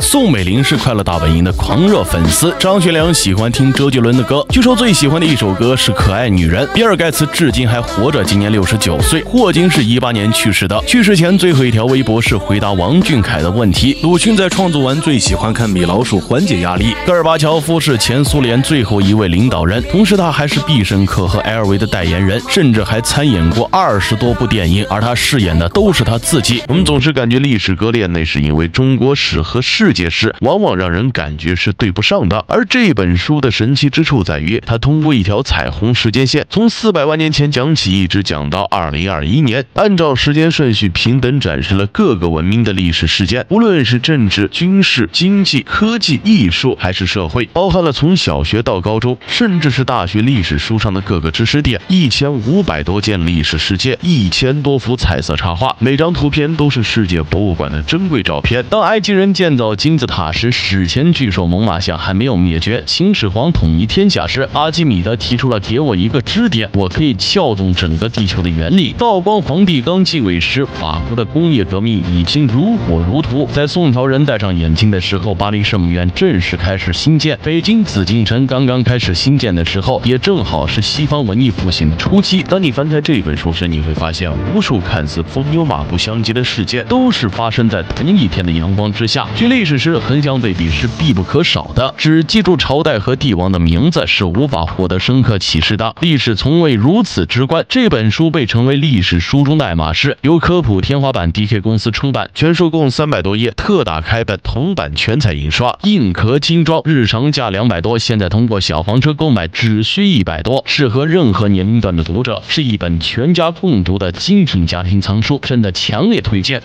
宋美龄是快乐大本营的狂热粉丝，张学良喜欢听周杰伦的歌，据说最喜欢的一首歌是《可爱女人》。比尔盖茨至今还活着，今年69岁。霍金是18年去世的，去世前最后一条微博是回答王俊凯的问题。鲁迅在创作完最喜欢看米老鼠缓解压力。戈尔巴乔夫是前苏联最后一位领导人，同时他还是必胜客和 LV 的代言人，甚至还参演过20多部电影，而他饰演的都是他自己。我们总是感觉历史割裂，那是因为中国史和世界史往往让人感觉是对不上的。而这本书的神奇之处在于，它通过一条彩虹时间线，从400万年前讲起，一直讲到2021年，按照时间顺序平等展示了各个文明的历史事件，无论是政治、军事、经济、科技、艺术还是社会，包含了从小学到高中，甚至是大学历史书上的各个知识点，1500多件历史事件，1000多幅彩色插画，每张图片都是世界博物馆的珍贵照片。当埃及人建造金字塔时，史前巨兽猛犸象还没有灭绝；秦始皇统一天下时，阿基米德提出了给我一个支点，我可以撬动整个地球的原理。道光皇帝刚继位时，法国的工业革命已经如火如荼。在宋朝人戴上眼镜的时候，巴黎圣母院正式开始兴建；北京紫禁城刚刚开始兴建的时候，也正好是西方文艺复兴的初期。当你翻开这本书时，你会发现无数看似风牛马不相及的事件，都是发生在同一天的阳光之下。学历史时，横向对比是必不可少的，只记住朝代和帝王的名字是无法获得深刻启示的。历史从未如此直观。这本书被称为历史书中的爱马仕，由科普天花板 DK 公司出版，全书共300多页，特打开本，铜版全彩印刷，硬壳精装，日常价200多，现在通过小黄车购买只需100多，适合任何年龄段的读者，是一本全家共读的精品家庭藏书，真的强烈推荐。